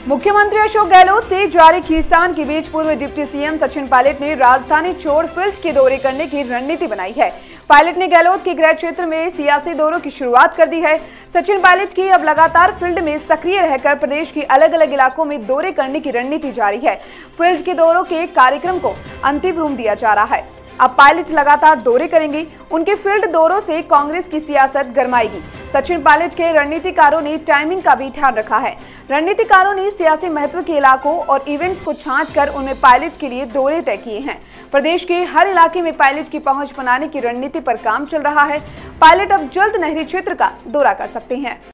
मुख्यमंत्री अशोक गहलोत से जारी खींचतान के बीच पूर्व डिप्टी सीएम सचिन पायलट ने राजधानी छोड़ फील्ड के दौरे करने की रणनीति बनाई है। पायलट ने गहलोत के गृह क्षेत्र में सियासी दौरों की शुरुआत कर दी है। सचिन पायलट की अब लगातार फील्ड में सक्रिय रहकर प्रदेश के अलग अलग इलाकों में दौरे करने की रणनीति जारी है। फील्ड के दौरों के कार्यक्रम को अंतिम रूप दिया जा रहा है। अब पायलट लगातार दौरे करेंगे। उनके फील्ड दौरों से कांग्रेस की सियासत गरमाएगी। सचिन पायलट के रणनीतिकारों ने टाइमिंग का भी ध्यान रखा है। रणनीतिकारों ने सियासी महत्व के इलाकों और इवेंट्स को छांटकर उनमें पायलट के लिए दौरे तय किए हैं। प्रदेश के हर इलाके में पायलट की पहुंच बनाने की रणनीति पर काम चल रहा है। पायलट अब जल्द नहरी क्षेत्र का दौरा कर सकते हैं।